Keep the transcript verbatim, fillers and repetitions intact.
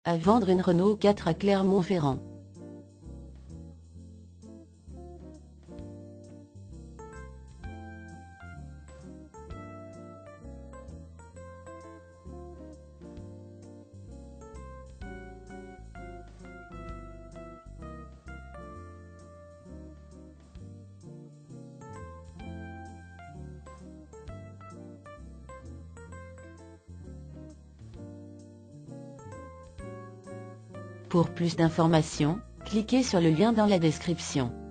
À vendre une Renault quatre à Clermont-Ferrand. Pour plus d'informations, cliquez sur le lien dans la description.